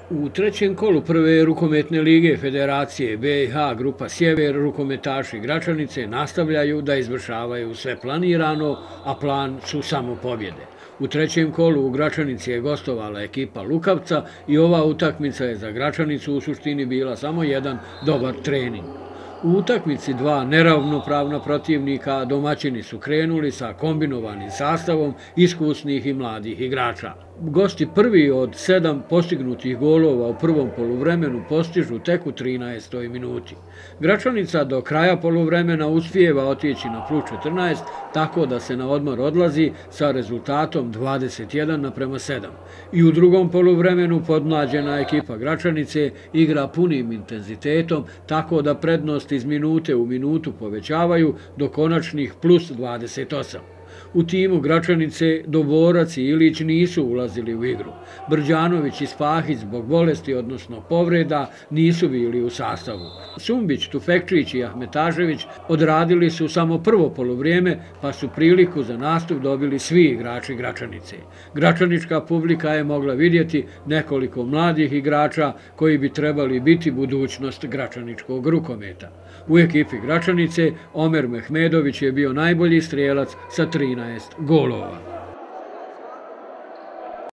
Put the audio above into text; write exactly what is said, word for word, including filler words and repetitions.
U trećem kolu prve rukometne lige Federacije B i H Grupa Sjever rukometaši Gračanice nastavljaju da izvršavaju sve planirano, a plan su samo pobjede. U trećem kolu u Gračanici je gostovala ekipa Lukavca i ova utakmica je za Gračanicu u suštini bila samo jedan dobar trening. U utakmici dva neravnopravna protivnika domaćini su krenuli sa kombinovanim sastavom iskusnih i mladih igrača. Gosti prvi od sedam postignutih golova u prvom poluvremenu postižu tek u trinaestoj minuti. Gračanica do kraja poluvremena uspijeva otići na plus četrnaest, tako da se na odmor odlazi sa rezultatom dvadeset jedan naprema sedam. I u drugom poluvremenu podmlađena ekipa Gračanice igra punim intenzitetom, tako da prednost iz minute u minutu povećavaju do konačnih plus dvadeset osam. U timu Gračanice Doborac i Ilić nisu ulazili u igru. Brđanović i Spahić zbog bolesti, odnosno povreda, nisu bili u sastavu. Sumbić, Tufekčić i Ahmetažević odradili su samo prvo poluvrijeme, pa su priliku za nastup dobili svi igrači Gračanice. Gračanička publika je mogla vidjeti nekoliko mladih igrača koji bi trebali biti budućnost gračaničkog rukometa. U ekipi Gračanice Omer Mehmedović je bio najbolji strijelac sa trinaest golova.